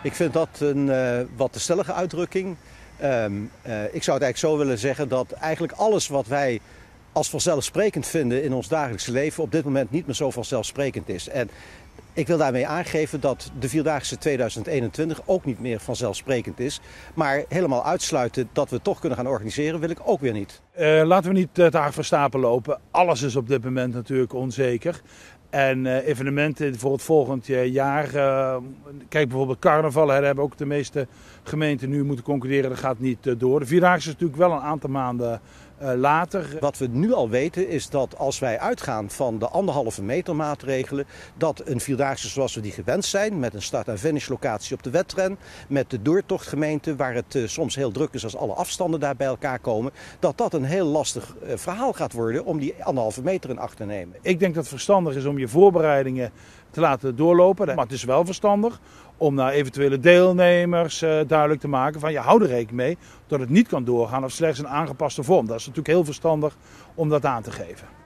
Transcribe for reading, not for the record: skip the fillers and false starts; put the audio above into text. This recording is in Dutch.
Ik vind dat een wat te stellige uitdrukking. Ik zou het eigenlijk zo willen zeggen dat eigenlijk alles wat wij als vanzelfsprekend vinden in ons dagelijks leven op dit moment niet meer zo vanzelfsprekend is. En ik wil daarmee aangeven dat de Vierdaagse 2021 ook niet meer vanzelfsprekend is. Maar helemaal uitsluiten dat we het toch kunnen gaan organiseren wil ik ook weer niet. Laten we niet te hard van stapel lopen. Alles is op dit moment natuurlijk onzeker. En evenementen voor het volgend jaar, kijk bijvoorbeeld carnaval, daar hebben ook de meeste gemeenten nu moeten concluderen, dat gaat niet door. De Vierdaagse is natuurlijk wel een aantal maanden later. Wat we nu al weten is dat als wij uitgaan van de 1,5 meter maatregelen, dat een Vierdaagse zoals we die gewend zijn, met een start- en finishlocatie op de wedren, met de doortochtgemeente waar het soms heel druk is als alle afstanden daar bij elkaar komen, dat dat een heel lastig verhaal gaat worden om die 1,5 meter in acht te nemen. Ik denk dat het verstandig is om je voorbereidingen te laten doorlopen. Maar het is wel verstandig om naar eventuele deelnemers duidelijk te maken van je hou er rekening mee dat het niet kan doorgaan of slechts een aangepaste vorm. Dat is natuurlijk heel verstandig om dat aan te geven.